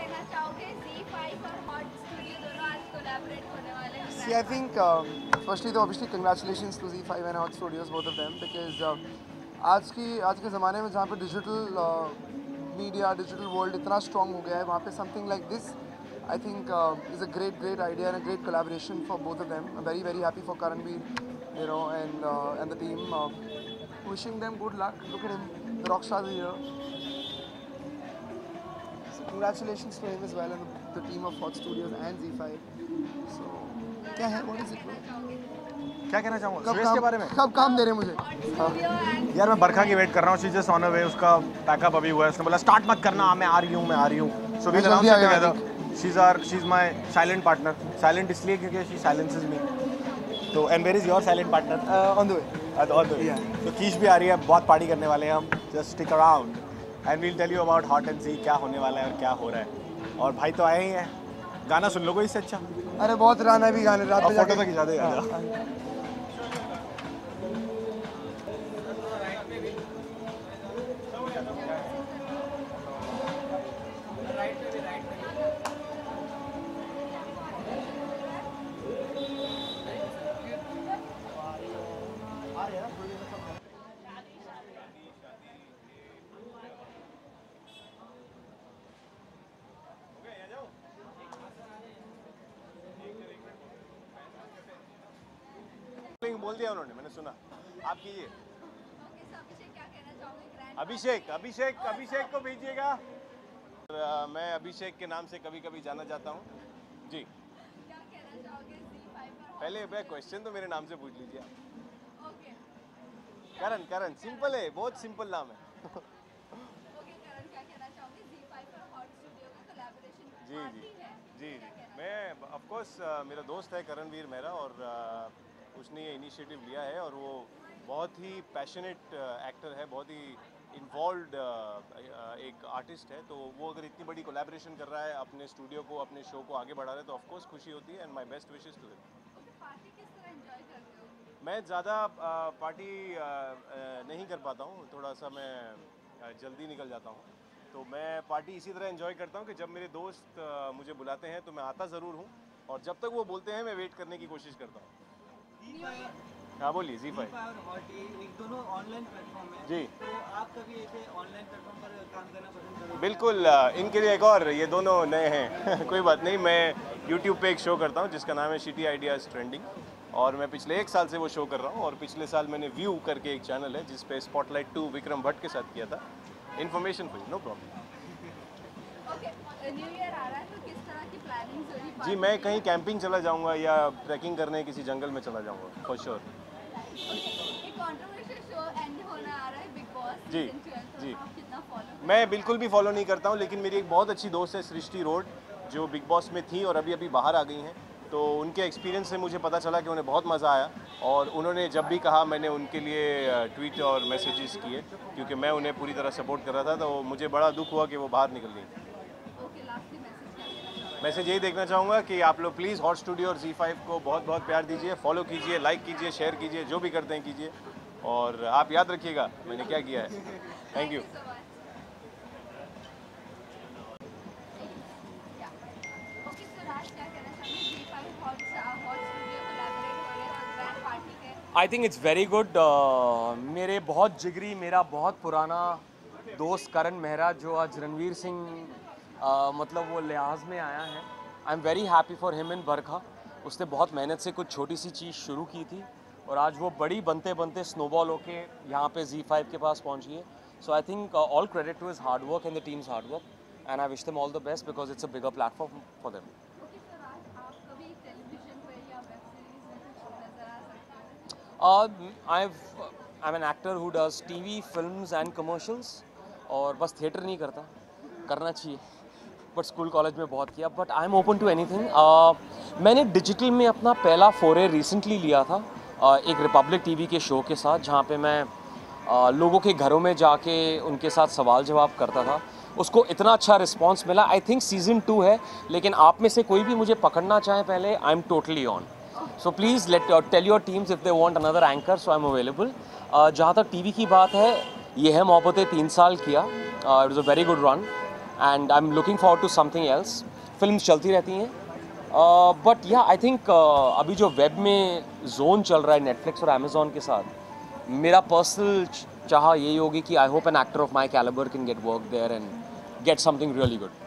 कहना चाहोगे Zee5 और हॉट स्टूडियो दोनों आज कोलैबोरेट होने वाले हैं? See, I think firstly तो obviously congratulations to Zee5 and Hot Studios, both of them, because आज के ज़माने में जहाँ पे डिजिटल मीडिया डिजिटल वर्ल्ड इतना स्ट्रॉन्ग हो गया है, वहाँ पे something like this I think is a great idea and a great collaboration for both of them. I'm very happy for Karanveer, and the team. Wishing them good luck. Look at him, the rock star of the year. So congratulations to him as well and the team of Hot Studios and Zee5. So क्या है? What is it? क्या कहना चाहूँगा सुरेश के बारे में? कब काम दे रहे हैं मुझे? यार मैं बरखा की वेट कर रहा हूँ. She just on the way. उसका पैकअप अभी हुआ है. उसने बोला स्टार्ट मत करना, मैं आ रही हूँ. So we announce it together. She is my silent partner. Silent इसलिए क्योंकि शी साइलेंसेस मी. तो and where is your silent partner? On the way. तो कीश भी आ रही है. बहुत पार्टी करने वाले हैं हम. Just stick around and we'll tell you about Hott and Zee क्या होने वाला है और क्या हो रहा है. और भाई तो आए ही हैं. गाना सुन लो कोई इससे अच्छा. अरे बहुत राना भी गाने रात में फोटो तो खिंचा दे. बोल दिया उन्होंने, मैंने सुना. आप कीजिए. अभिषेक को भेजिएगा. मैं अभिषेक के नाम से कभी कभी जाना जाता हूँ जी. क्या कहना चाहोगे Zee5 पहले क्वेश्चन तो मेरे नाम से पूछ लीजिए. करण सिंपल है, बहुत सिंपल नाम है. करण क्या कहना चाहोगे Zee5 और हॉट स्टूडियो का कोलैबोरेशन? जी. मैं ऑफ कोर्स मेरा दोस्त है करणवीर मेहरा और उसने ये इनिशिएटिव लिया है और वो बहुत ही पैशनेट एक्टर है, बहुत ही इन्वॉल्व एक आर्टिस्ट है. तो वो अगर इतनी बड़ी कोलैबोरेशन कर रहा है अपने स्टूडियो को, अपने शो को आगे बढ़ा रहा है तो ऑफ कोर्स खुशी होती है. And my best wishes to him. Party किस तरह एंजॉय करते हो? मैं ज़्यादा पार्टी नहीं कर पाता हूँ. थोड़ा सा मैं जल्दी निकल जाता हूँ. तो मैं पार्टी इसी तरह एंजॉय करता हूँ कि जब मेरे दोस्त मुझे बुलाते हैं तो मैं आता ज़रूर हूँ और जब तक वो बोलते हैं मैं वेट करने की कोशिश करता हूँ. हाँ बोलिए. Zee5 और हॉट एक दोनों ऑनलाइन प्लेटफॉर्म है जी. तो आप कभी ऐसे ऑनलाइन प्लेटफॉर्म पर काम करना पसंद करोगे? बिल्कुल. इनके लिए एक और, ये दोनों नए हैं. कोई बात नहीं. मैं YouTube पे एक शो करता हूँ जिसका नाम है शिटी आइडियाज़ ट्रेंडिंग और मैं पिछले 1 साल से वो शो कर रहा हूँ. और पिछले साल मैंने व्यू करके एक चैनल है जिस पे स्पॉटलाइट 2 विक्रम भट्ट के साथ किया था. Information for you, no problem. New year आ रहा है तो किस तरह की प्लानिंग्स हो रही है? जी मैं कहीं कैंपिंग चला जाऊँगा या ट्रैकिंग करने किसी जंगल में चला जाऊँगा फॉर श्योर. एक कंट्रोवर्शियल शो एंड होने आ रहा है बिग बॉस जी. आप कितना फॉलो? मैं बिल्कुल भी फॉलो नहीं करता हूँ लेकिन मेरी एक बहुत अच्छी दोस्त है सृष्टि रोड जो बिग बॉस में थी और अभी बाहर आ गई हैं. तो उनके एक्सपीरियंस से मुझे पता चला कि उन्हें बहुत मज़ा आया और उन्होंने जब भी कहा मैंने उनके लिए ट्वीट और मैसेजेस किए क्योंकि मैं उन्हें पूरी तरह सपोर्ट कर रहा था. तो मुझे बड़ा दुख हुआ कि वो बाहर निकल गई. मैसेज यही देखना चाहूँगा कि आप लोग प्लीज़ हॉट स्टूडियो और Zee5 को बहुत प्यार दीजिए. फॉलो कीजिए, लाइक कीजिए, शेयर कीजिए, जो भी करते हैं कीजिए. और आप याद रखिएगा मैंने क्या किया है. Thank you. I think it's very good. मेरे बहुत जिगरी, मेरा बहुत पुराना दोस्त करण मेहरा जो आज रणवीर सिंह मतलब वो लिहाज में आया है. I am very happy for him in Barkha. उसने बहुत मेहनत से कुछ छोटी सी चीज़ शुरू की थी और आज वो बड़ी बनते बनते स्नोबॉल होके यहाँ पे Zee5 के पास पहुँची है. So I think all credit to his hard work and the team's hard work and I wish them all the best because it's a bigger platform for them. I'm an actor who does TV, films and commercials और बस theatre नहीं करता, करना चाहिए but school college में बहुत किया. But I am open to anything. मैंने डिजिटल में अपना पहला फोरे रिसेंटली लिया था एक रिपब्लिक टीवी के शो के साथ जहाँ पे मैं लोगों के घरों में जाके उनके साथ सवाल जवाब करता था. उसको इतना अच्छा रिस्पांस मिला. आई थिंक सीज़न 2 है लेकिन आप में से कोई भी मुझे पकड़ना चाहे पहले I am totally on. So please tell your teams if they want another anchor so I am available. जहाँ तक टीवी की बात है ये है मोहब्बतें 3 साल किया. It was a very good run and I am looking forward to something else. Film चलती रहती हैं. बट या आई थिंक अभी जो वेब में जोन चल रहा है नेटफ्लिक्स और अमेजोन के साथ, मेरा पर्सनल चाह यही होगी कि I hope an actor of my calibre can get work there and get something really good.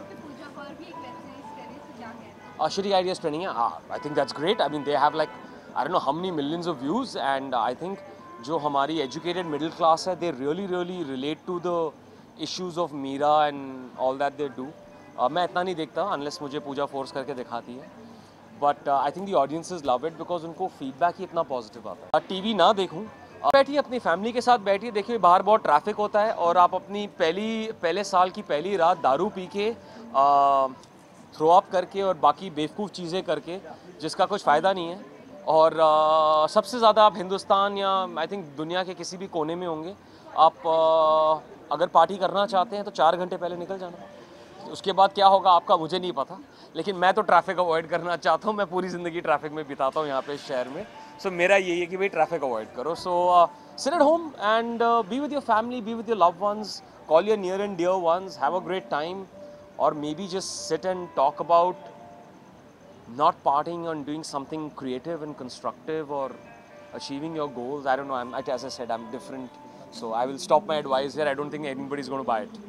Shitty Ideas training, I think that's great. I mean, they have like, I don't know how many millions of views, and I think जो हमारी educated middle class है, they really relate to the issues of Meera and all that they do. मैं इतना नहीं देखता unless मुझे पूजा force करके दिखाती है. But I think the audiences love it because उनको feedback ही इतना positive आता है. TV ना देखूँ, बैठिए अपनी फैमिली के साथ बैठिए, देखिए बाहर बहुत ट्रैफिक होता है और आप अपनी पहले साल की पहली रात दारू पी के थ्रो अप करके और बाकी बेवकूफ़ चीज़ें करके जिसका कुछ फ़ायदा नहीं है. और सबसे ज़्यादा आप हिंदुस्तान या आई थिंक दुनिया के किसी भी कोने में होंगे, आप अगर पार्टी करना चाहते हैं तो 4 घंटे पहले निकल जाना. उसके बाद क्या होगा आपका मुझे नहीं पता, लेकिन मैं तो ट्रैफिक अवॉइड करना चाहता हूँ. मैं पूरी ज़िंदगी ट्रैफिक में बिताता हूँ यहाँ पे शहर में. सो मेरा यही है कि भाई ट्रैफिक अवॉइड करो. So sit at home and be with your family, be with your loved ones, call your near and dear ones, have a great time. Or maybe just sit and talk about not partying and doing something creative and constructive or achieving your goals. I don't know. As I said, I'm different. So I will stop my advice here. I don't think anybody's going to buy it.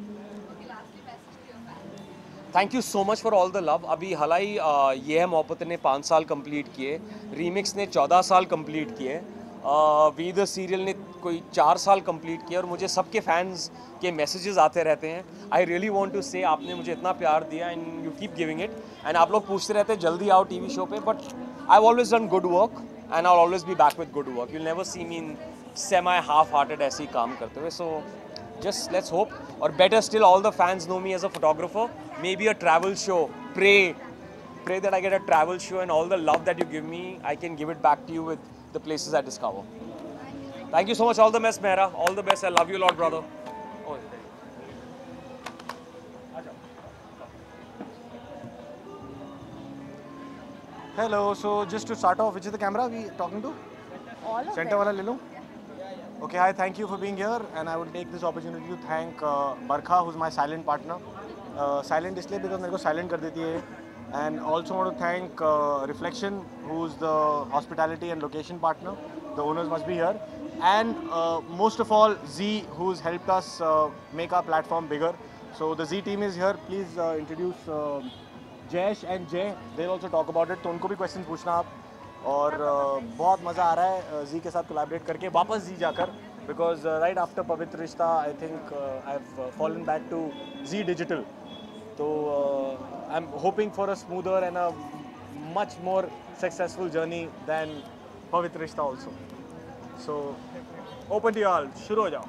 Thank you so much for all the love. अभी हालांकि ये है मोहब्बत ने 5 साल complete किए, remix ने 14 साल कंप्लीट किए, वी द सीरियल ने कोई 4 साल कंप्लीट किया और मुझे सबके फैंस के मैसेजेस आते रहते हैं. आई रियली वांट टू से आपने मुझे इतना प्यार दिया and you keep giving it. And आप लोग पूछते रहते हैं जल्दी आओ टीवी शो पे, but I have always done good work and I will always be back with good work. You will never see me in semi half hearted ऐसे ही काम करते हुए. सो just let's hope, or better still, all the fans know me as a photographer. Maybe a travel show. Pray that I get a travel show, and all the love that you give me, I can give it back to you with the places I discover. Thank you so much. All the best, Mehra. All the best. I love you a lot, brother. Oh, Hello. So just to start off, which is the camera we talking to? All of Center wala le lo. Okay, hi, thank you for being here, and I will take this opportunity to thank Barkha, who's my silent partner. Silent इसलिए because मेरे को silent कर देती है, and also want to thank Reflection, who's the hospitality and location partner. The owners must be here, and most of all Zee, who's helped us make our platform bigger. So the Zee team is here. Please introduce Jayesh and Jay. They'll also talk about it. तो उनको भी questions पूछना आप. और बहुत मज़ा आ रहा है जी के साथ कोलैबोरेट करके, वापस जी जाकर, because right after Pavitra Rishta I think I have fallen back to Zee digital. तो I am hoping for a smoother and a much more successful journey than Pavitra Rishta also. So open to all, शुरू हो जाओ.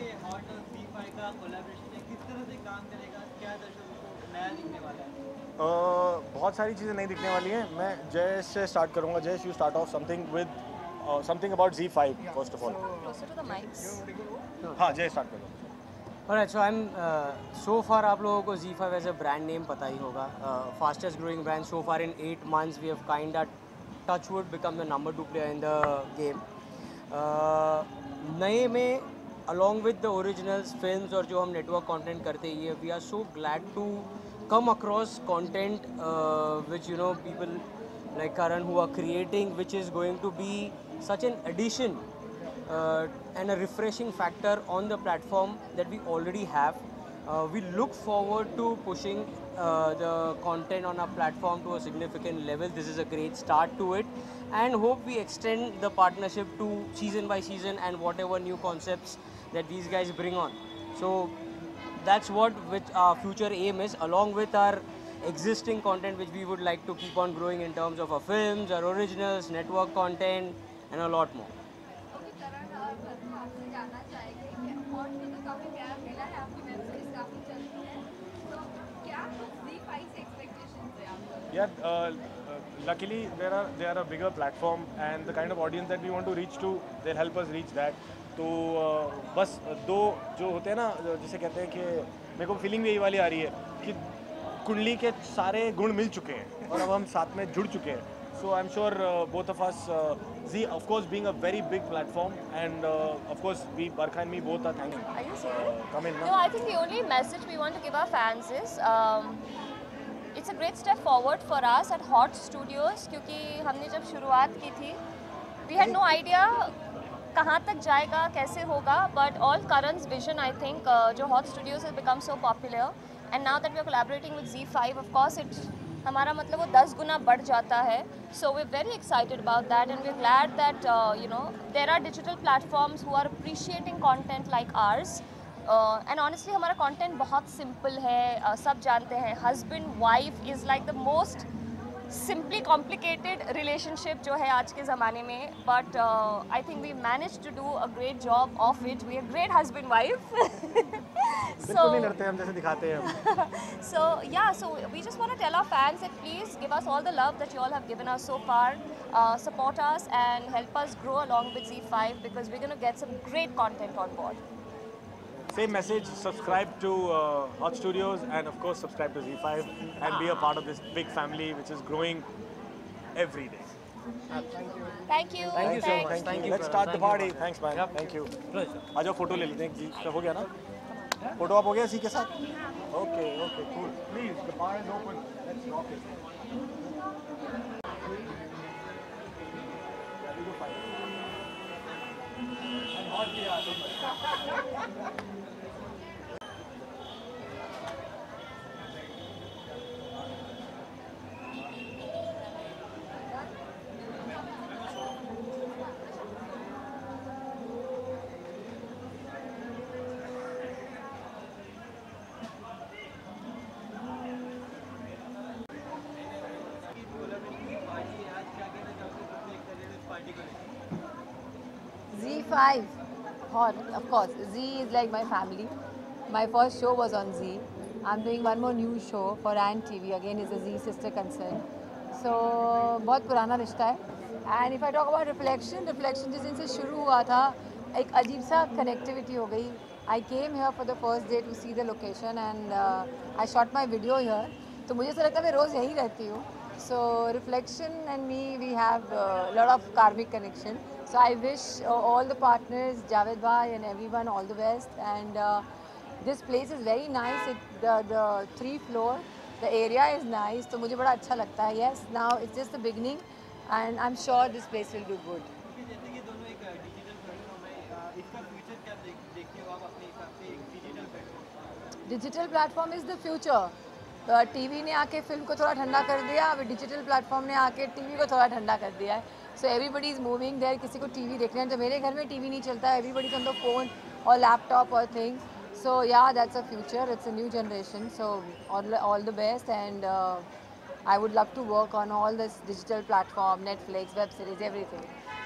बहुत सारी चीज़ें नहीं दिखने वाली हैं. मैं जय से स्टार्ट करूँगा. Jay, you start off something with something about Zee5 first of all. हाँ, जय स्टार्ट करो. Alright, so I'm so far आप लोगों को Zee5 as a brand name पता ही होगा. Fastest growing brand so far in 8 months. We have kind of touch wood become the number 2 player in the game. नए में along with the originals films और जो हम network content करते हैं, we are so glad to come across content which people like Karan who are creating, which is going to be such an addition and a refreshing factor on the platform that we already have. We look forward to pushing the content on our platform to a significant level. This is a great start to it, and hope we extend the partnership to season by season and whatever new concepts that these guys bring on. So that's what our future aim is, along with our existing content which we would like to keep on growing in terms of our films, our originals, network content and a lot more. Yeah, luckily they are a bigger platform, and the kind of audience that we want to reach to, they'll help us reach that. तो बस दो जो होते हैं ना, जिसे कहते हैं कि मेरे को फीलिंग भी यही वाली आ रही है कि कुंडली के सारे गुण मिल चुके हैं और अब हम साथ में जुड़ चुके हैं. So I'm sure both of us, Zee, of course, being a very big platform, and of course, Barkha and me both are thanking. Are you serious? Come in, No, I think the only message we want to give our fans is it's a great step forward for us at Hott Studios क्योंकि हमने जब शुरुआत की थी we had no idea कहाँ तक जाएगा कैसे होगा but all Karan's vision I think जो Hott Studios has become so popular and now that we are collaborating with Zee5 of course it हमारा मतलब वो 10 गुना बढ़ जाता है so we're very excited about that and we're glad that you know there are digital platforms who are appreciating content like ours and honestly हमारा content बहुत simple है सब जानते हैं husband wife is like the most simply complicated relationship जो है आज के ज़माने में but I think we managed to do a great job of it. We are great husband wife. बिल्कुल नहीं लड़ते हम जैसे दिखाते हैं. So yeah, so we just want to tell our fans that please give us all the love that you all have given us so far. Support us and help us grow along with Zee5 because we're going to get some great content on board. Same message, subscribe to Hott Studios and of course subscribe to Zee5 and be a part of this big family which is growing every day. Thank you. Thank you so much. Thank you. Let's start the party. Thanks man. Thank you. आ जाओ photo ले लेते हैं जी. सब हो गया ना? Photo आप हो गया सी के साथ? Okay, okay, cool. Please, the bar is open. Let's rock it. Zee5 Hott, of course. Zee is like my family. My first show was on Zee. I'm doing one more new show for Ant TV. Again, is a Zee sister concern. So बहुत पुराना रिश्ता है. And if I talk about reflection जिस दिन से शुरू हुआ था, एक अजीब सा connectivity हो गई. I came here for the first day to see the location and I shot my video here. तो मुझे ऐसा लगता है मैं रोज़ यहीं रहती हूँ. So reflection and me, we have a lot of karmic connection. So I wish all the partners, Javed bhai and everyone, all the best. And this place is very nice. The 3 floor, the area is nice. तो मुझे बड़ा अच्छा लगता है. Yes, now it's just the beginning, and I'm sure this place will do good. जैसे कि दोनों एक डिजिटल प्लेटफॉर्म है, इसका फ्यूचर क्या देखते हो आप अपने हिसाब से एक digital platform? Digital platform is the future. TV ने आके फिल्म को थोड़ा ठंडा कर दिया, अभी डिजिटल प्लेटफॉर्म ने आके टीवी को थोड़ा ठंडा कर दिया है. So everybody is moving there. किसी को टीवी देखना है तो मेरे घर में टीवी नहीं चलता है. Everybody is on the phone और लैपटॉप और थिंग्स. सो या that's a future. It's a new generation. So all the best and I would love to work on all this digital platform, Netflix, web series, everything.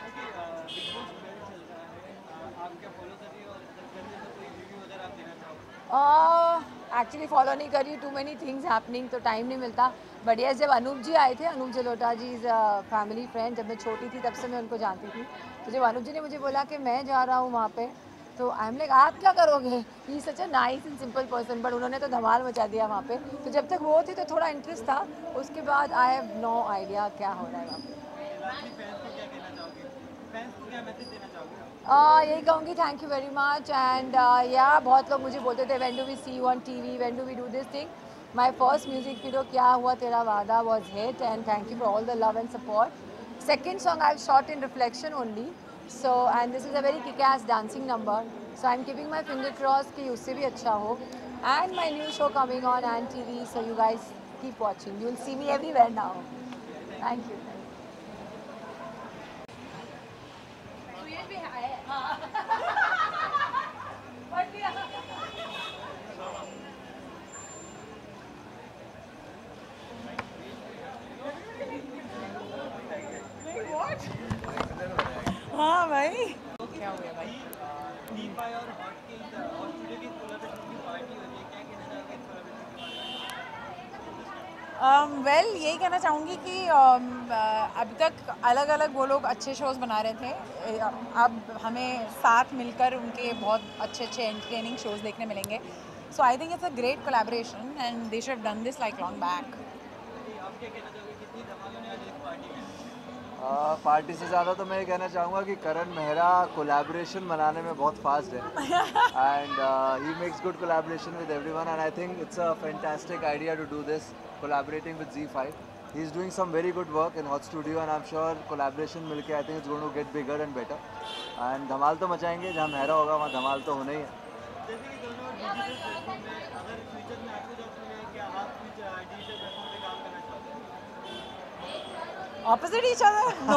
Actually follow नहीं कर रही. Too many things happening तो time नहीं मिलता. But yes, जब अनूप जी आए थे, Anoop Jalota ji is family friend. जब मैं छोटी थी तब से मैं उनको जानती थी. तो जब अनूप जी ने मुझे बोला कि मैं जा रहा हूँ वहाँ पे, तो आई एम लाइक आप क्या करोगे? He such a nice and simple person. But उन्होंने तो धमाल मचा दिया वहाँ पे. तो जब तक वो थी तो थोड़ा इंटरेस्ट था. उसके बाद आई हैव नो आइडिया क्या हो रहा है वहाँ पे. यही कहूँगी thank you very much. And या बहुत लोग मुझे बोलते थे when do we see you on TV, when do we do this thing. My first music video Kya Hua Tera Wada was hit and thank you for all the love and support. Second song I have shot in reflection only. So and this is a very kick ass dancing number. So I am keeping my finger cross कि उससे भी अच्छा हो. And my new show coming on and TV. So you guys keep watching. You will see me everywhere now. Thank you. हाँ भाई. क्या हो गया भाई? Zee5 और हॉट के हॉट स्टूडियो की कोलैबोरेशन की पार्टी हो रही है, क्या कहना चाहोगे इस कोलैबोरेशन के बारे में? वेल यही कहना चाहूँगी कि अभी तक अलग अलग वो लोग अच्छे शोज़ बना रहे थे. अब हमें साथ मिलकर उनके बहुत अच्छे अच्छे एंटरटेनिंग शोज़ देखने मिलेंगे. So I think it's a great collaboration and they should have done this like long back. आप क्या कहना चाहोगे, कितनी धमाल होने वाली है इस पार्टी में? पार्टी से ज़्यादा तो मैं ये कहना चाहूँगा कि करण मेहरा कोलैबोरेशन बनाने में बहुत फास्ट है and he makes good collaboration with everyone and I think it's a fantastic idea to do this collaborating with Zee5. He is doing some very good work in Hott studio and I am sure collaboration मिलके I think it's going to get bigger and better and धमाल तो मचाएंगे. जहाँ मेहरा होगा वहाँ धमाल तो होना ही है. जैसे कि दोनों डिजिटल प्लेटफॉर्म में, अगर फ्यूचर में आपको जॉब मिले, क्या आप कुछ डिजिटल प्लेटफॉर्म पे काम करना चाहते हैं? Opposite each other? No.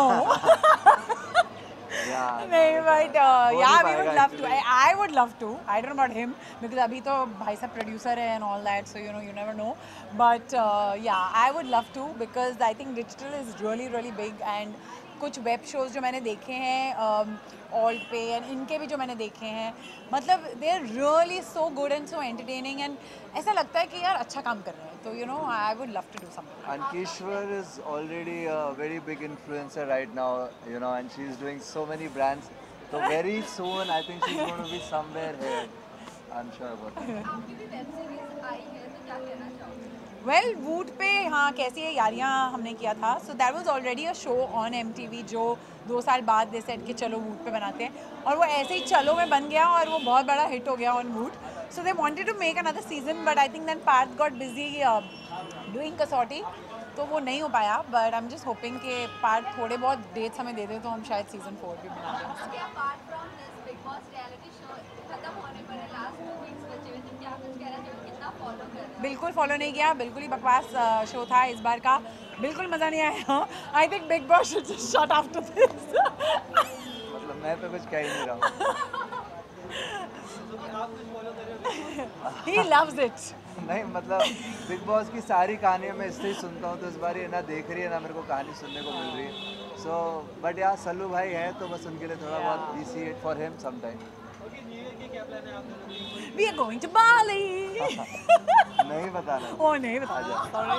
Yeah. नहीं, but हो yeah, नहीं we would पाएगा love to. actually. I would love to. I don't know about him because अभी तो भाई साहब producer है and all that, so you never know. But yeah, I would love to because I think digital is really big and कुछ web shows जो मैंने देखे हैं ऑल्ट पे एंड इनके भी जो मैंने देखे हैं, मतलब they are really so good and so entertaining and ऐसा लगता है कि यार अच्छा काम कर रहे हैं. तो I would love to do something. Ankishwar is already a very big influencer right now, and she's doing so many brands. So very soon, I think she's going to be somewhere here. I'm sure about that. आपकी भी web series आई है तो क्या कहना चाहोगे? Well would पे हाँ कैसी है यारियाँ हमने किया था. So that was already a show on MTV जो 2 साल बाद दे सेट के चलो वूड पे बनाते हैं और वो ऐसे ही चलो में बन गया और वो बहुत बड़ा हिट हो गया on Voot. So they wanted to make another season but I think then Parth got busy doing Kasautii तो वो नहीं हो पाया. But I am just hoping कि पार्थ थोड़े बहुत डेट्स हमें दे दे तो हम शायद सीजन 4 भी बना दें. Okay, apart from this Big Boss reality show खत्म होने पर है, लास्ट 2 वीक्स बचे हुए, तो क्या कुछ कहना चाहोगे, कितना फॉलो कर रहे हो? बिल्कुल फॉलो नहीं किया, बिल्कुल ही बकवास शो था इस बार का, बिल्कुल मज़ा नहीं आया. I think Bigg Boss should just shut after this. मतलब मैं तो कुछ कह ही नहीं रहा हूँ. आप कुछ फॉलो कर रहे हो? He loves it. नहीं मतलब बिग बॉस की सारी कहानियाँ मैं इससे ही सुनता हूँ तो इस बार ये ना देख रही है ना मेरे को कहानी सुनने को मिल रही है. सो बट यार सल्लू भाई है तो बस उनके लिए थोड़ा बहुत we see it for him some time. Okay, new year के क्या प्लान है आप दोनों के? We are going to Bali. नहीं बता रहा. ओ नहीं बता. Sorry.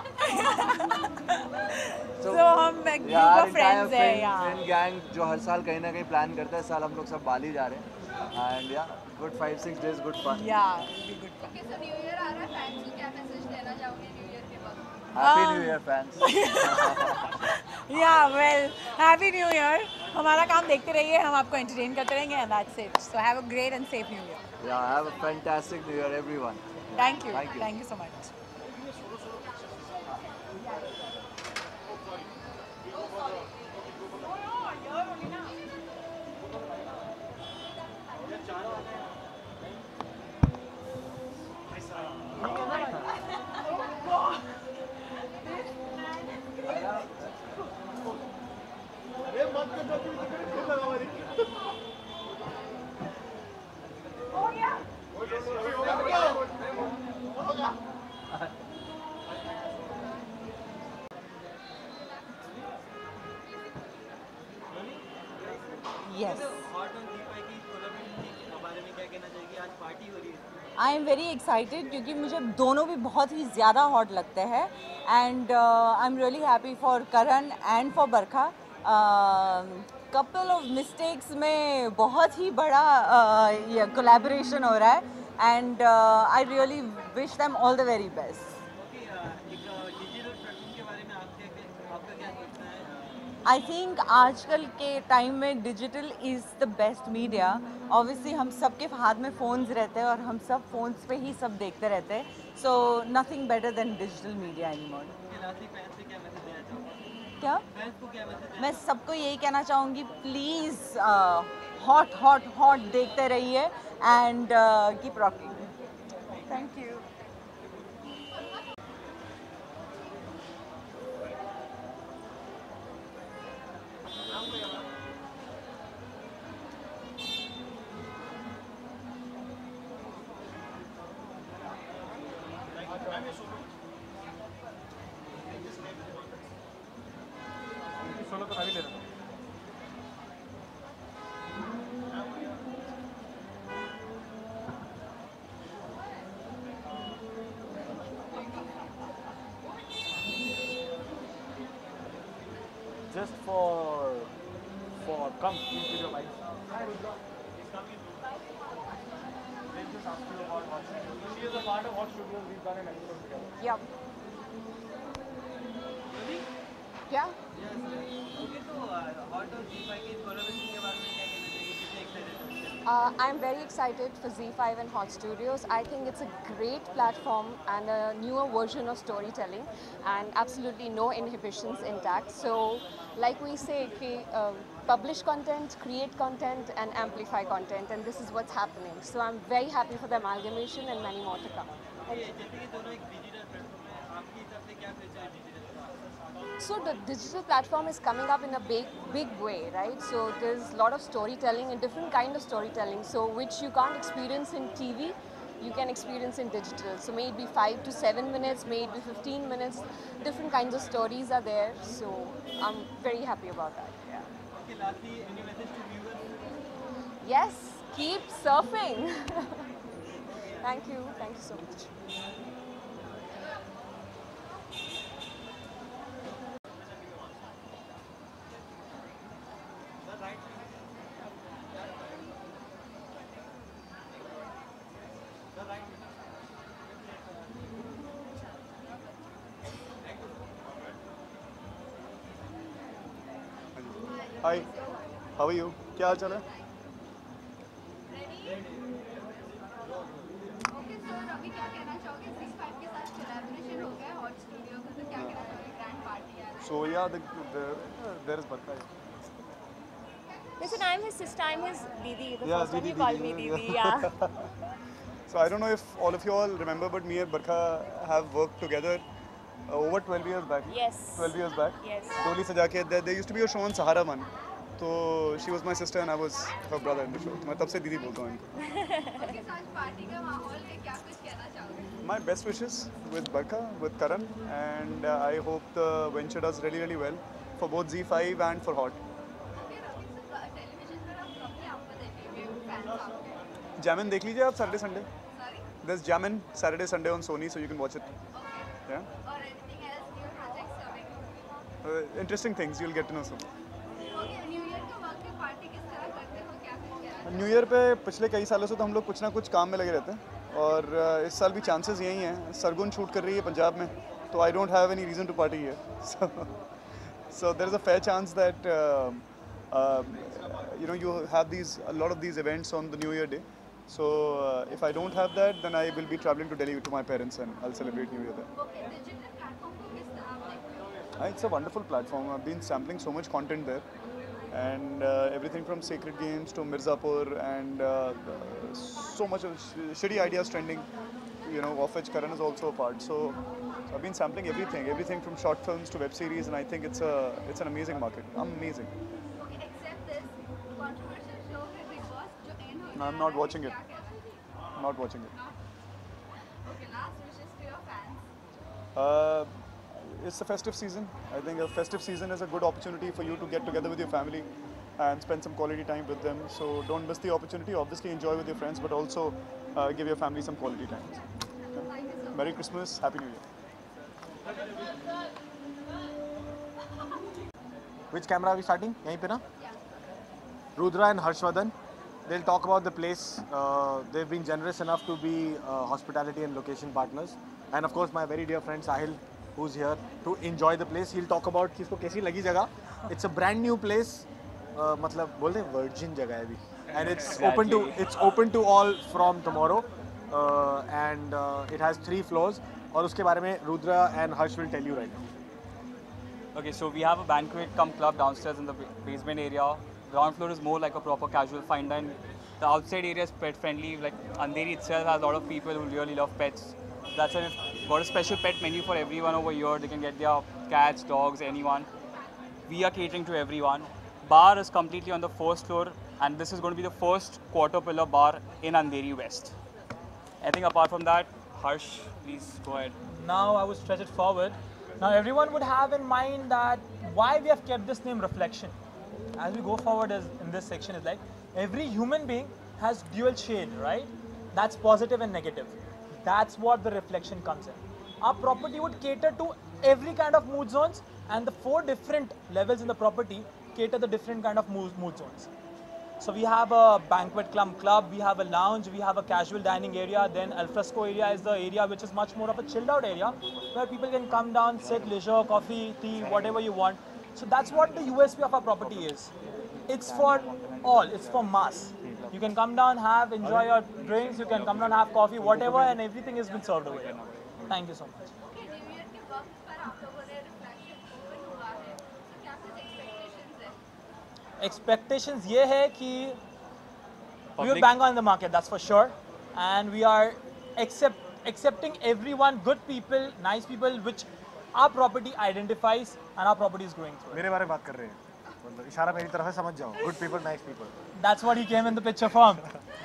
So, So हम एक group यार of friends है यार. फ्रेंड गैंग जो हर साल कहीं ना कहीं प्लान करता है. इस साल हम लोग सब बाली जा रहे हैं एंड या good 5-6 days good fun. Yeah, be good fun. Okay, so new year आ रहा है, फैंस को क्या मैसेज देना चाहोगे न्यू ईयर के वक्त? Happy new year fans. Yeah, well, happy New Year. हमारा काम देखते रहिए, हम आपको entertain करते रहेंगे and that's it. So have a great and safe New Year. Yeah, have a fantastic new year everyone. Thank you. Thank you. Thank you so much. Yes. Hott और Zee5 की कोलैबोरेशन के बारे में क्या कहना चाहिए? आज पार्टी हो रही है. आई एम वेरी एक्साइटेड क्योंकि मुझे दोनों भी बहुत ही ज़्यादा हॉट लगते हैं and I am really happy for Karan and for Barkha. Couple of mistakes में बहुत ही बड़ा ये कोलैबोरेशन हो रहा है and I really wish them all the very best. Okay, एक डिजिटल प्लेटफॉर्म के बारे में आपका क्या सोचना है? आई थिंक आजकल के टाइम में digital is the best media. Obviously हम सबके हाथ में फ़ोन्स रहते हैं और हम सब फ़ोन्स पे ही सब देखते रहते हैं. So nothing better then digital media anymore. Lastly fans से क्या मैसेज देना चाहोगे? क्या फैंस को क्या मैसेज? मैं सबको यही कहना चाहूँगी, प्लीज़ हॉट हॉट हॉट देखते रहिए and keep rocking. Thank you. Just for come please with your mic. Hi Rudra. He's coming. Let's just ask you about Hot Studios. She is a part of Hot Studios. We've done an episode together. Yep. क्या? I'm very excited for Zee5 and Hott Studios. I think it's a great platform and a newer version of storytelling, and absolutely no inhibitions intact. So, like we say, publish content, create content, and amplify content, and this is what's happening. So I'm very happy for the amalgamation and many more to come. So the digital platform is coming up in a big way, right? So there's a lot of storytelling and different kind of storytelling. So which you can't experience in TV, you can experience in digital. So may it be 5 to 7 minutes, may it be 15 minutes, different kinds of stories are there. So I'm very happy about that. Yeah. Okay, lastly, any message to viewers? Yes, keep surfing. Thank you so much. Hi, how are you? क्या हाल चाल है? Okay sir, अभी क्या कहना चाहोगे? Zee5 के साथ कोलैबोरेशन हो गया है हॉट स्टूडियो का, तो क्या कहना चाहोगे? ग्रैंड पार्टी आ रही है। So yeah, there is Barkha. Listen, I'm his sister, I'm his Didi. The Yeah, first time Didi, you called me Didi, Didi, yeah. So I don't know if all of you all remember, but me and Barkha have worked together over 12 years back. Yes. 12 years back. Yes. Toli Saja ke, there used to be a show on Sahara One. So she was my sister and I was her brother in the show. मैं तब से दीदी बोलता हूँ इनको. Okay sir, आज party का माहौल है, क्या कुछ कहना चाहोगे? My best wishes with Barkha, with Karan, and I hope the venture does really well for both Zee5 and for Hott. Okay Ravi sir, television पर आप कभी आपको देखेंगे फैंस आपके? Jamin देख लीजिए आप Saturday Sunday. Sorry? There's Jamin Saturday Sunday on Sony, so you can watch it. Okay. Yeah. और anything else new projects coming? Interesting things you'll get to know soon. ओके, न्यू ईयर के वक्त पे party किस तरह करते हो, क्या कुछ कहना? न्यू ईयर पे पिछले कई सालों से तो हम लोग कुछ ना कुछ काम में लगे रहते हैं और इस साल भी चांसेस यही हैं. सरगुन शूट कर रही है पंजाब में, तो I don't have any reason to party here. So there is a fair chance that you have a lot of these events on the New Year day. So if I don't have that, then I will be traveling to Delhi to my parents and I'll celebrate New Year there. Okay, digital platform को किस तरह आप देखते हो? It's a wonderful platform. I've been sampling so much content there, and everything from Sacred Games to Mirzapur and so much of shitty ideas trending, of which Karan is also a part. So I've been sampling everything from short films to web series, and I think it's an amazing market. Amazing. Okay, except this controversial show है Bigg Boss जो and हो No, I'm not watching it. Not watching it. Okay, last wishes to your fans? It's the festive season. I think a festive season is a good opportunity for you to get together with your family and spend some quality time with them. So don't miss the opportunity. Obviously enjoy with your friends, but also give your family some quality time. Okay? Merry Christmas, Happy New Year. Which camera are we starting? यहीं पे ना? Rudra and Harshvardhan. They'll talk about the place. They've been generous enough to be hospitality and location partners. And of course, my very dear friend Sahil, who's here to enjoy the place. He'll talk about किसको कैसी लगी जगह. It's a brand new place. मतलब बोलते हैं virgin जगह है अभी. And it's open to all from tomorrow. And it has 3 floors. और उसके बारे में Rudra and Harsh will tell you right now. Okay, so we have a banquet cum club downstairs in the basement area. Ground floor is more like a proper casual fine dine. The outside area is pet friendly. Like Andheri itself has a lot of people who really love pets. That's why we've got a special pet menu for everyone over here. They can get their cats, dogs, anyone. We are catering to everyone. Bar is completely on the first floor, and this is going to be the first quarter pillar bar in Andheri West. Anything apart from that, Harsh, please go ahead. Now I would stretch it forward. Now everyone would have in mind that why we have kept this name Reflection. As we go forward in this section is like every human being has dual shade, right? That's positive and negative. That's what the reflection comes in. Our property would cater to every kind of mood zones, and the 4 different levels in the property cater the different kind of mood zones. So we have a banquet club, we have a lounge, we have a casual dining area. Then alfresco area is the area which is much more of a chilled out area where people can come down, sit, leisure, coffee, tea, whatever you want. So that's what the USP of our property is. It's for all, it's for mass. You can come down, enjoy your drinks, you can come down, have coffee, whatever, and everything has been served over here. Thank you so much. Okay, new year के वक्त पर आप लोगों ने reflection open हुआ है, तो क्या कुछ एक्सपेक्टेशंस है? Expectations ये है कि we will bang on the market, that's for sure, and we are accepting everyone, good people, nice people, which our property identifies and our property is growing through. मेरे बारे में बात कर रहे हैं, मतलब इशारा मेरी तरफ है, समझ जाओ. Good people, nice people. That's what he came in the picture from.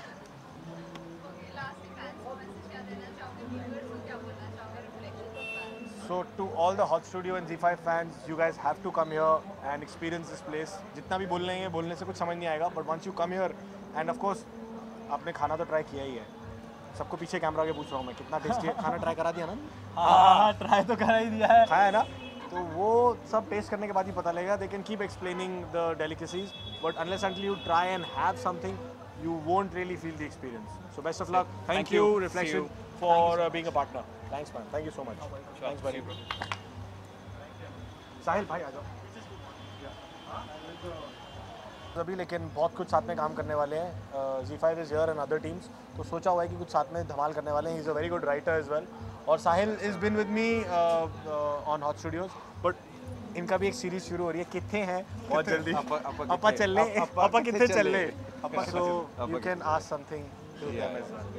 So to all the Hot Studio and Zee5 fans, you guys have to come here and experience this place. जितना भी बोल रहे हैं, बोलने से कुछ समझ नहीं आएगा, but once you come here, and of course, आपने खाना तो ट्राई किया ही है. सबको पीछे कैमरा के पूछ रहा हूँ मैं, कितना टेस्टी है खाना, ट्राई करा दिया ना? हाँ, ट्राई तो करा ही दिया है. खाया है ना? तो वो सब टेस्ट करने के बाद ही पता लगेगा. They can keep explaining the delicacies, but unless until you try and have something, you won't really feel the experience. So best of luck. Thank you, Reflection, for being a partner. Thanks man. Thank you so much. Thanks buddy. साहिल भाई आ जाओ. अभी लेकिन बहुत कुछ साथ में काम करने वाले हैं. Zee5 is here and other teams. तो सोचा हुआ है कि कुछ साथ में धमाल करने वाले हैं. He is a very good writer as well. और साहिल is been with me on Hot Studios. But इनका भी एक सीरीज शुरू हो रही है. कितने हैं? बहुत जल्दी. अपा चल ले. अपा कितने चल ले? So you can ask something to them as well.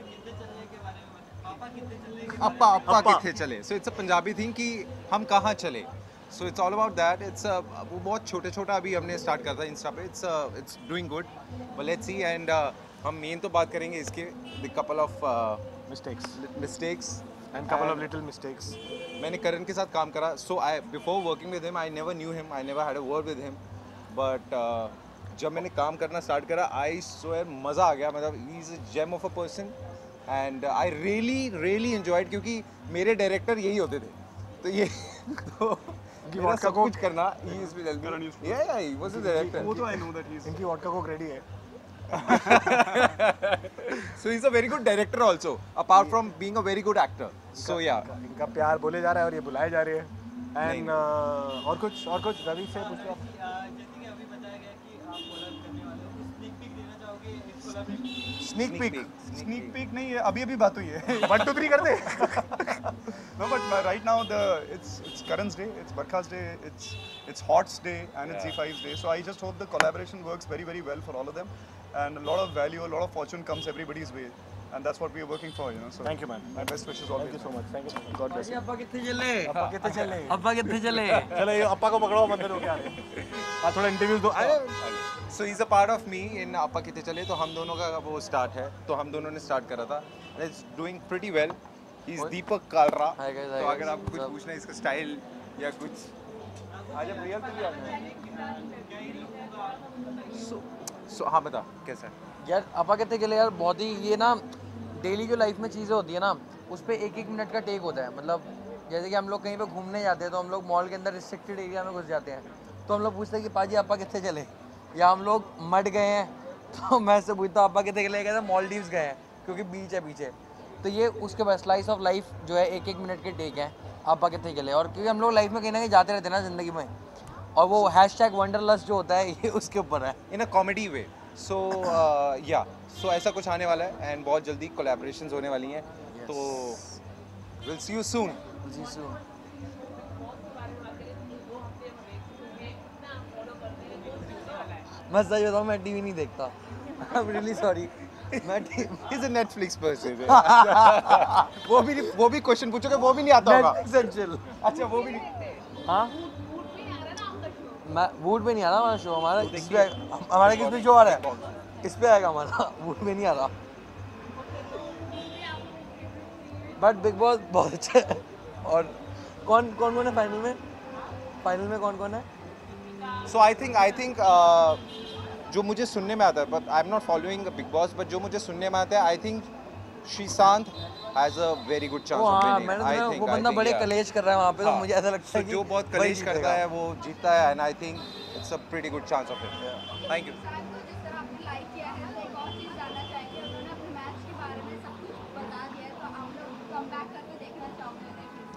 अपा कितने चले. So it's a Punjabi thing कि हम कहाँ चले. So it's all about that. It's वो बहुत छोटे-छोटा अभी हमने स्टार्ट करा था इंस्टा पे. It's doing good. But let's see and हम मेन तो बात करेंगे इसके the couple of mistakes and couple of little mistakes. मैंने करण के साथ काम करा. So before working with him, I never knew him. I never had a word with him. But जब मैंने काम करना स्टार्ट करा, I swear मज़ा आ गया. मतलब he is a gem of a person and I really enjoyed क्योंकि मेरे डायरेक्टर यही होते थे. तो ये तो मेरा सब कुछ करना he is with me. Yeah, he was the director. वो तो I know that he is. इनकी वोडका कोक रेडी है. So he's a very good director also, apart from being a very good actor. So yeah. इनका प्यार बोले जा रहा है और ये बुलाए जा रहे हैं. And और कुछ रवि से पूछ लो. Sneak peek नहीं है, अभी बात हुई है. 1 2 3 कर दे. No, but right now it's Karan's day, it's Barkha's day, it's Hott's day, and it's Zee5's day. So I just hope the collaboration works very well for all of them, and a lot of value, a lot of fortune comes everybody's way, and that's what we are working for, you know. So thank you, man. My best wishes always. Thank you so much. Thank you. God bless you. अप्पा कितने चले? चलो ये अप्पा को पकड़ो मंदिर हो क्या रहे. हाँ थोड़ा इंटरव्यूज दो. So he's a part of me in अप्पा कितने चले. तो हम दोनों का वो स्टार्ट है. तो हम दोनों ने स्टार्ट करा था. It's doing pretty well. He's दीपक कालरा. तो अगर आपको कुछ पूछना है इसका स्टाइल या कुछ आज अब रियल पे भी आ गए. So हाँ बता कैसा है. यार अपा कहते के लिए यार बहुत ही ये ना डेली जो लाइफ में चीज़ें होती है ना उस पर 1-1 मिनट का टेक होता है. मतलब जैसे कि हम लोग कहीं पे घूमने जाते हैं तो हम लोग मॉल के अंदर रिस्ट्रिक्टेड एरिया में घुस जाते हैं तो हम लोग पूछते हैं कि पाजी अपा कितने चले. या हम लोग मट गए हैं तो मैं उससे पूछता हूँ अपा कितने चले. कहते हैं मॉलडीव्स गए हैं क्योंकि बीच है पीछे. तो ये उसके बाद स्लाइस ऑफ लाइफ जो है 1-1 मिनट के टेक हैं अपा कितने चले. और क्योंकि हम लोग लाइफ में कहीं ना कहीं जाते रहते हैं ना ज़िंदगी में और वो #वंडरलस्ट जो होता है ये उसके ऊपर है इन अ कॉमेडी वे. सो या सो ऐसा कुछ आने वाला है एंड बहुत जल्दी कोलैबोरेशंस होने वाली हैं. तो विल सी यू सून. मैं सही बताऊँ मैं टीवी नहीं देखता. I am really sorry. मैं इज अ नेटफ्लिक्स पर्सन. वो भी क्वेश्चन पूछोगे वो भी नहीं आता होगा. अच्छा वो भी नहीं. हाँ मैं वूड पे नहीं आ रहा हमारा शो. हमारा किस पे शो आ रहा है. इस पे आएगा हमारा. वूड पे नहीं आ रहा. बट बिग बॉस बहुत अच्छा है. और कौन है फाइनल में कौन है. सो आई थिंक जो मुझे सुनने में आता है but I am not following Bigg Boss but जो मुझे सुनने में आता है I think Sreesanth has a very good chance of winning. I think वो बंदा बड़े कलेश कर रहा है वहाँ पे. तो मुझे ऐसा लगता है कि जो बहुत कलेश करता है वो जीतता है and I think it's a pretty good chance of him. Thank you.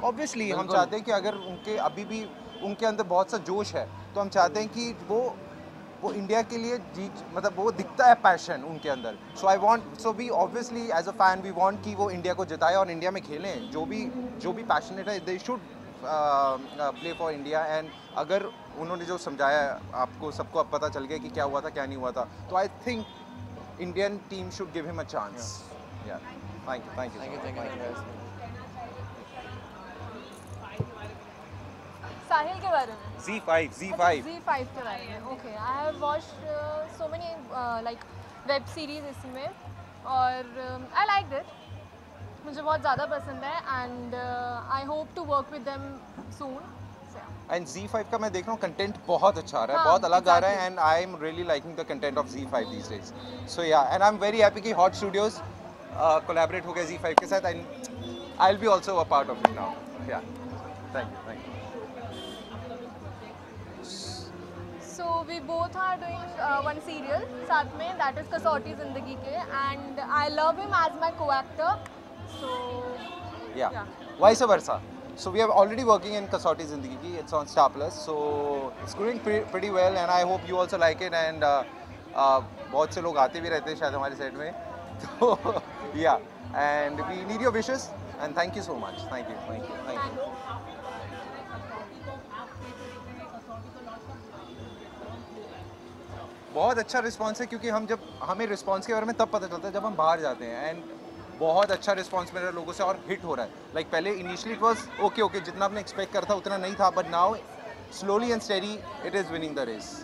Obviously हम चाहते हैं कि अगर उनके अभी भी उनके अंदर बहुत सा जोश है तो हम चाहते हैं कि वो इंडिया के लिए मतलब वो दिखता है पैशन उनके अंदर. So we obviously as a fan we want कि वो इंडिया को जिताए और इंडिया में खेलें. जो भी पैशनेट है they should play for India. And अगर उन्होंने जो समझाया आपको सबको अब पता चल गया कि क्या हुआ था क्या नहीं हुआ था, तो I think Indian team should give him a chance. Yeah thank you. Sahil के बारे में Zee5 Zee5 के बारे में. Okay, I have watched so many like web series इसमें और आई लाइक इट. मुझे बहुत ज़्यादा पसंद है and I hope to work with them soon. And Zee5 का मैं देख रहा हूँ कंटेंट बहुत अच्छा आ रहा है, बहुत अलग आ रहा है. And I am really liking the content of Zee5 these days. So yeah, and I'm very happy कि हॉट स्टूडियोज कोलैबोरेट हो गया Zee5 के साथ. And I will be also a part of it now. Yeah thank you. So we both are doing one serial साथ में, that is कसौटी ज़िंदगी के, and I love him as my co-actor. So yeah. Vice versa. So we are already working in Kasauti Zindagi Ki. It's on Star Plus. So it's doing pretty well, and I hope you also like it. And बहुत से लोग आते भी रहते हैं शायद हमारे set में. तो yeah, and we need your wishes. And thank you so much. Thank you. बहुत अच्छा रिस्पांस है क्योंकि हमें रिस्पांस के बारे में तब पता चलता है जब हम बाहर जाते हैं. एंड बहुत अच्छा रिस्पांस मेरे लोगों से और हिट हो रहा है. लाइक पहले इनिशियली इट वाज ओके जितना आपने एक्सपेक्ट करा था उतना नहीं था, but now slowly and steady it is winning the race.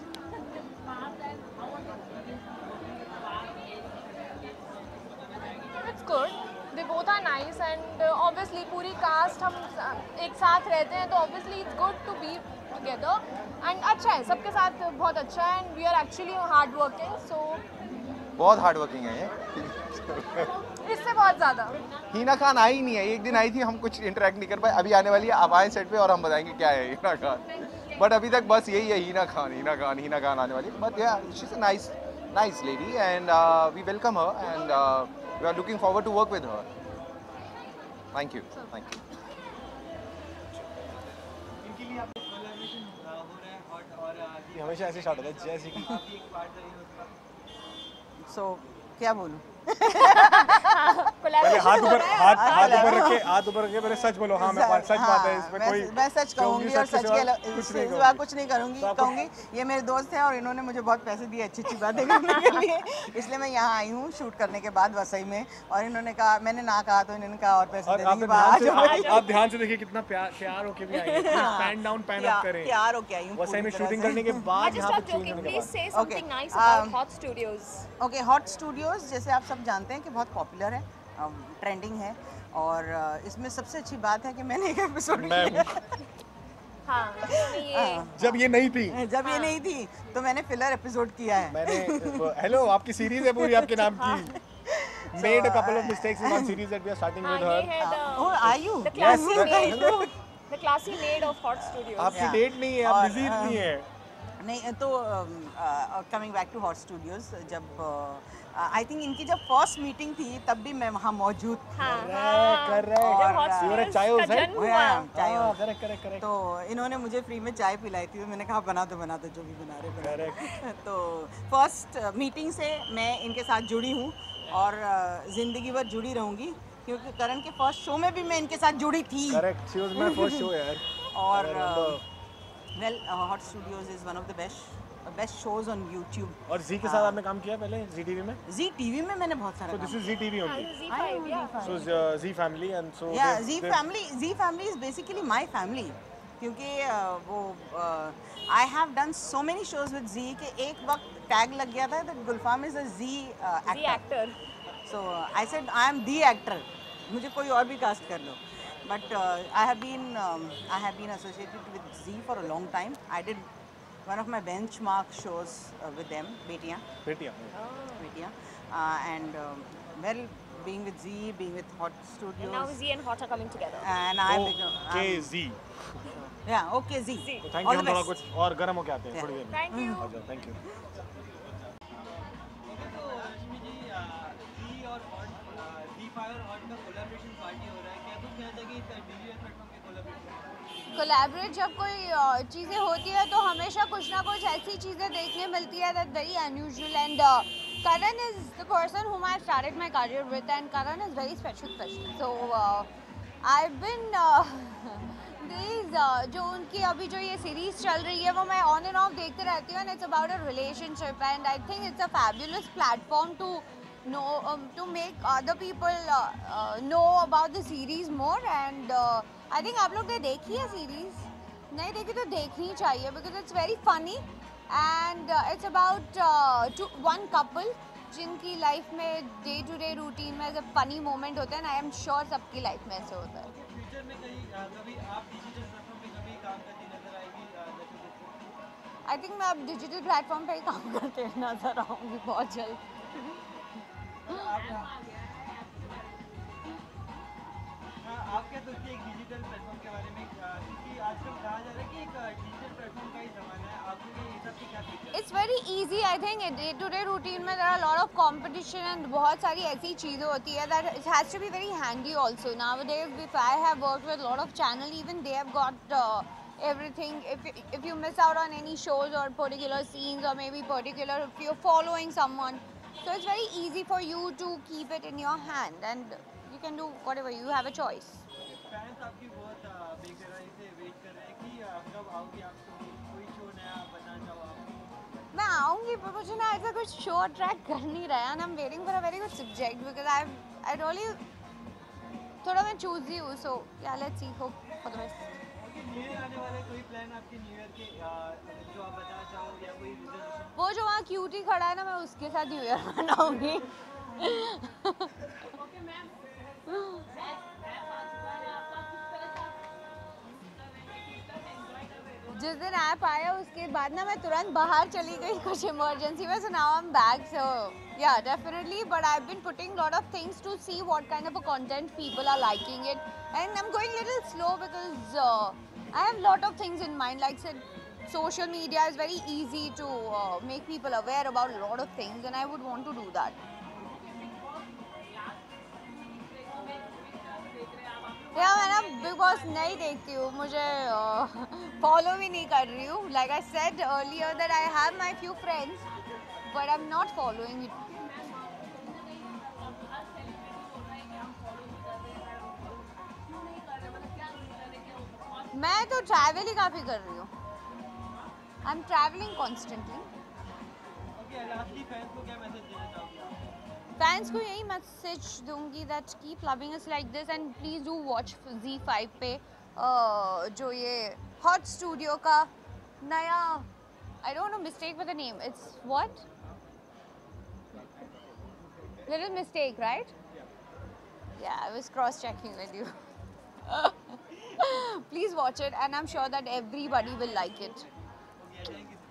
it's good. They both are nice and obviously पूरी कास्ट हम एक साथ रहते हैं तो obviously it's good to be together and अच्छा है, सबके साथ बहुत अच्छा है. and we are actually hard working, so बहुत हार्ड वर्किंग है ये. इससे बहुत ज़्यादा. हीना खान आई नहीं है, एक दिन आई थी, हम कुछ इंटरेक्ट नहीं कर पाए. अभी आने वाली है, आप आए सेट पे और हम बताएंगे क्या है हीना खान. बट अभी तक बस यही है, हीना खान आने वाली. But yeah she is a nice lady and we welcome her and we are looking forward to work with her. Thank you. हमेशा ऐसे स्टार्ट होता है जैसे कि सो क्या बोलूं. पहले हाथ ऊपर रखे पहले सच बोलो. हाँ, मैं सच बात है इसमें कोई. मैं सच कहूंगी और सच के सिवा कुछ नहीं कहूंगी. ये मेरे दोस्त हैं और इन्होंने मुझे बहुत पैसे दिए अच्छी बातें करने के लिए, इसलिए मैं यहाँ आई हूँ शूट करने के बाद वसई में. और इन्होंने कहा, मैंने ना कहा तो इन्होंने कहा और पैसे दे देंगे. आप ध्यान से देखिए कितना प्यार होके भी आई है. पैन डाउन पैन अप करें. प्यार होके आई हूँ वसई में शूटिंग करने के बाद यहाँ पे चेंज होने के बाद. Hot Studios. Okay, Hot Studios जैसे आप सब जानते हैं कि बहुत पॉपुलर है, ट्रेंडिंग है. और इसमें सबसे अच्छी बात है कि मैंने एक एपिसोड जब ये नहीं थी तो मैंने फिलर एपिसोड किया है. मैंने हेलो आपकी सीरीज है पूरी आपके नाम की. Made a couple of mistakes in one series that we are starting with her. Oh, are you? The classy maid of Hot Studios. आपकी डेट नहीं है, आप बिजी इतनी है. नहीं तो coming back to Hot Studios, जब आई थिंक इनकी जब फर्स्ट मीटिंग थी तब भी मैं वहाँ मौजूद थी. तो इन्होंने मुझे फ्री में चाय पिलाई थी, तो मैंने कहा बना दो जो भी बना रहे. तो फर्स्ट मीटिंग से मैं इनके साथ जुड़ी हूँ और जिंदगी भर जुड़ी रहूँगी क्योंकि करण के फर्स्ट शो में भी मैं इनके साथ जुड़ी थी. Correct, she was my first show यार. और well Hot Studios is one of the best shows on YouTube. और जी के साथ आपने काम किया पहले जी टीवी में? जी टीवी में मैंने बहुत सारा. So this is Zee TV only. So Zee family and so. Yeah, Zee family is basically my family. क्योंकि वो I have done so many shows with Zee कि एक वक्त टैग लग गया था that Gulfam is a Zee actor. So I said I am the actor. मुझे कोई और भी कास्ट कर लो. But I have been associated with Zee for a long time. I did one of my benchmark shows with them, Betiya. And well, being with Zee, being with Hot Studios. And now Zee and Hot are coming together. And Okay, Zee. Yeah, okay, Zee. तो thank you. हम थोड़ा कुछ और गर्म होके आते हैं थोड़ी देर में. Thank you. अच्छा, thank you. Zee और Hot का कोलैबोरेशन पार्टी हो रहा है, क्या कुछ कहना कोलैबोरेट जब कोई चीज़ें होती है तो हमेशा कुछ ना कुछ ऐसी चीज़ें देखने मिलती है that very unusual and Karan is the person whom I started my career with and Karan is very special. So I've been these जो उनकी अभी जो ये सीरीज चल रही है वो मैं ऑन एंड ऑफ देखते रहती हूँ and it's about a relationship and I think it's a fabulous platform to know to make other people know about the series more and I think आप लोग ने देखी है सीरीज नहीं देखी तो देखनी चाहिए because it's very funny and it's about one couple जिनकी लाइफ में डे टू डे रूटीन में जब फनी मोमेंट होता है ना आई एम श्योर सबकी लाइफ में ऐसे होता है आई थिंक मैं अब डिजिटल प्लेटफॉर्म पे ही काम करते नजर आऊँगी बहुत जल्द आप क्या सोचते हैं एक डिजिटल प्लेटफॉर्म के बारे में क्योंकि आजकल कहा जा रहा है कि एक डिजिटल प्लेटफॉर्म का ही ज़माना है आपको ये हिसाब से क्या feature it's very easy I think day to day routine में there are lot of competition and बहुत सारी ऐसी चीज़ें होती है that it has to be very handy also nowadays if I have worked with lot of channel even they have got everything if you miss out on any shows or particular scenes or maybe particular if you're following someone so it's very easy for you to keep it in your hand and you can do whatever you have a choice fans आपकी बहुत बेकरारी से wait कर रहे हैं कि कब आओगे आप कोई शो नया बनाना चाहो आप मैं आऊँगी पर मुझे ना ऐसा कुछ शो अट्रैक्ट कर नहीं रहा and I'm waiting for a very good subject because I really थोड़ा मैं चूजी हूँ so yeah let's see hope for the best new year आने वाला है कोई प्लान आपके न्यू ईयर के जो आप बताना चाहो या कोई रिजर्वेशन वो जो वहाँ क्यूटी खड़ा है ना मैं उसके साथ न्यू ईयर मनाऊंगी जिस दिन ऐप आया उसके बाद ना मैं तुरंत बाहर चली गई कुछ इमरजेंसी में so now I'm back so yeah definitely but I've been putting lot of things to see what kind of a content people are liking it and I'm going little slow because I have lot of things in mind like said social media is very easy to make people aware about a lot of things and I would want to do that या मैं ना big boss नहीं देखती हूँ मुझे follow भी नहीं कर रही हूँ like I said earlier that I have my few friends but I am not following it मैं तो ट्रैवल ही काफ़ी कर रही हूँ I am travelling constantly okay lastly fans को क्या मैसेज देना चाहोगे फैंस को यही मैसेज दूंगी that keep loving us like this and please do watch Zee5 पे जो ये हॉट स्टूडियो का नया I don't know mistake with the name it's what little mistake right yeah I was cross checking with you please watch it and I am sure that everybody will like it